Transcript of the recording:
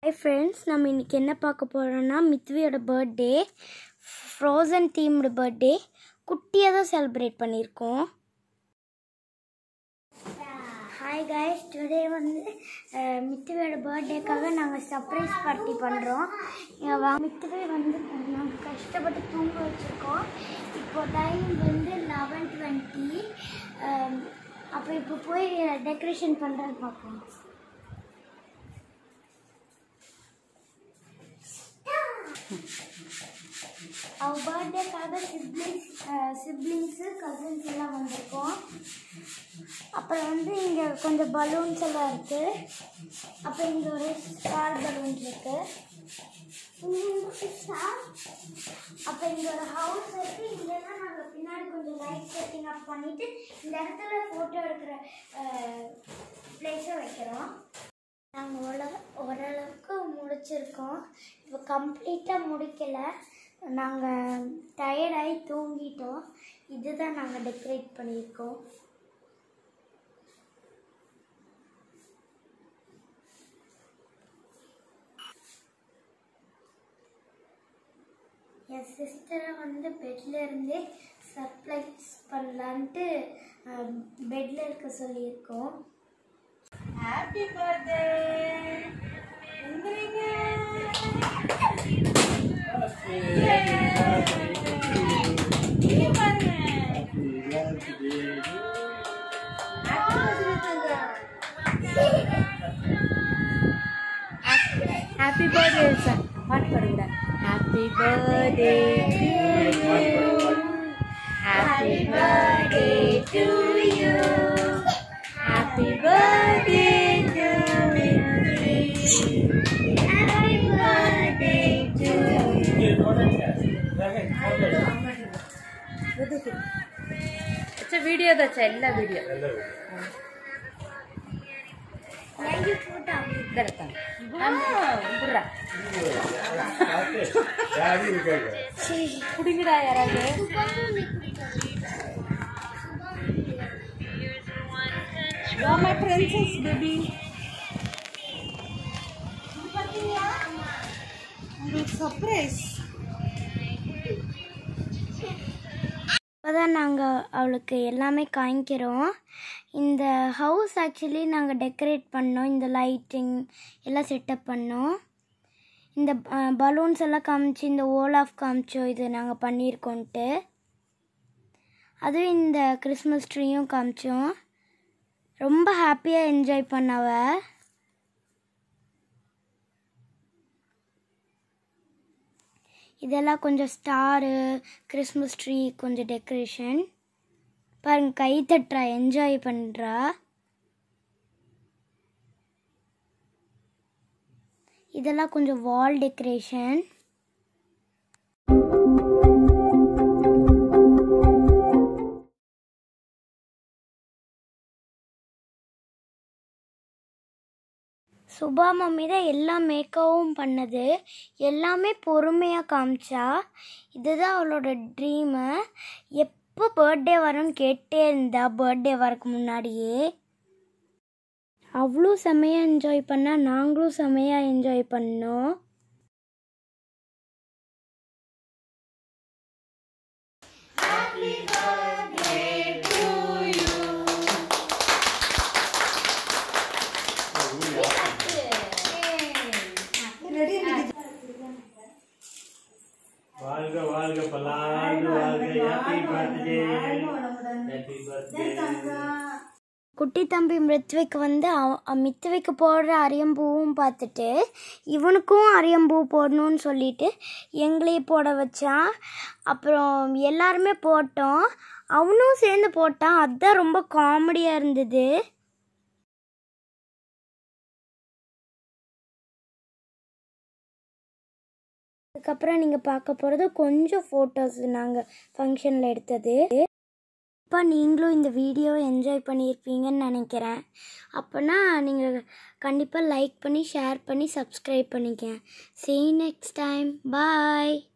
Hi friends, நம்ம இன்னைக்கு என்ன பார்க்க போறோம்னா மித்வியோட பர்த்டே, ஃப்ரோசன் தீம்டு பர்த்டே. குட்டியா தான் செலிப்ரேட் பண்ணிருக்கோம். Hi guys, today வந்து மித்வியோட பர்த்டேக்காக நாங்க சர்ப்ரைஸ் பார்ட்டி பண்றோம். மித்வி வந்து நாங்க கஷ்டப்பட்டு தூங்க வச்சிருக்கோம். இப்போ டைம் வந்து 11:20. அப்ப இப்போ போய் டெக்கரேஷன் பண்றது பார்ப்போம். Our birthday காக siblings cousins எல்லாம் வந்திருக்கோம். அப்புறம் வந்து இங்க கொஞ்சம் பலூன்ஸ் எல்லாம் இருக்கு. அப்புறம் இங்க ஒரு ஸ்டார் பலூன் இருக்கு. அப்புறம் இங்க ஒரு ஹவுஸ் இருக்கு. இங்கன்னா நாங்க பின்னாடி கொஞ்சம் லைட் செட்டிங் அப் பண்ணிட்டு இந்த இடத்துல போட்டோ எடுக்கிற பிளேஸை வைக்கிறோம். நாங்கள் ஓரளவுக்கு முடிச்சிருக்கோம். இப்போ கம்ப்ளீட்டாக முடிக்கலை. நாங்கள் டயர்டாகி தூங்கிட்டோம். இதுதான் நாங்கள் டெக்கரேட் பண்ணியிருக்கோம். என் சிஸ்டரை வந்து பெட்டில் இருந்தே சர்ப்ரைஸ் பண்ணலான்ட்டு பெட்டில் இருக்க சொல்லியிருக்கோம். Happy birthday! எந்திரிங்க. Happy birthday, Elsa. பாட்டு பாடுங்க. Happy birthday to you. Happy birthday to you. Happy birthday to you. Happy birthday to you. अच्छा वीडियो तो चल वीडियो ये फोटो करता हम बुरा कुड़ीड़ा यार You're my princess, baby. Surprise. இப்போதான் நாங்கள் அவளுக்கு எல்லாமே காமிக்கிறோம். இந்த ஹவுஸ் ஆக்சுவலி நாங்கள் டெக்கரேட் பண்ணோம். இந்த லைட்டிங் எல்லாம் செட்டப் பண்ணோம். இந்த பலூன்ஸ் எல்லாம் காமிச்சு இந்த ஓலாஃப் காமிச்சோம். இது நாங்கள் பண்ணியிருக்கோன்ட்டு. அதுவும் இந்த கிறிஸ்மஸ் ட்ரீயும் காமிச்சோம். ரொம்ப ஹாப்பியாக என்ஜாய் பண்ணவ. இதெல்லாம் கொஞ்சம் ஸ்டாரு, கிறிஸ்மஸ் ட்ரீ, கொஞ்சம் டெக்கரேஷன். பாருங்க, கை தட்டுறா, என்ஜாய் பண்ணுறா. இதெல்லாம் கொஞ்சம் வால் டெக்கரேஷன். சுபா மம்மி தான் எல்லா மேக்கப்பும் பண்ணது. எல்லாமே பொறுமையாக காமிச்சா. இதுதான் அவளோட ட்ரீமு. எப்போ பர்த்டே வரும்னு கேட்டே இருந்தா. பர்த்டே வரக்கு முன்னாடியே அவ்வளோ செம்மையாக என்ஜாய் பண்ணா. நாங்களும் செம்மையாக என்ஜாய் பண்ணோம். வாழ்க வாழ்க பல்லாண்டு வாழ்க. Happy birthday. Happy birthday. குட்டி தம்பி மித்விக்கு வந்து மித்விக்கு போடுற அரியம்பூவும் பார்த்துட்டு இவனுக்கும் அரியம்பூ போடணும்னு சொல்லிட்டு எங்களையும் போட வச்சான். அப்புறம் எல்லாருமே போட்டோம். அவனும் சேர்ந்து போட்டான். அதுதான் ரொம்ப காமெடியாக இருந்தது. அதுக்கப்புறம் நீங்கள் பார்க்க போகிறது கொஞ்சம் ஃபோட்டோஸ் நாங்கள் ஃபங்க்ஷனில் எடுத்தது. இப்போ நீங்களும் இந்த வீடியோ என்ஜாய் பண்ணியிருப்பீங்கன்னு நினைக்கிறேன். அப்போனா நீங்கள் கண்டிப்பாக லைக் பண்ணி, ஷேர் பண்ணி, சப்ஸ்கிரைப் பண்ணிக்க. See you next time. Bye.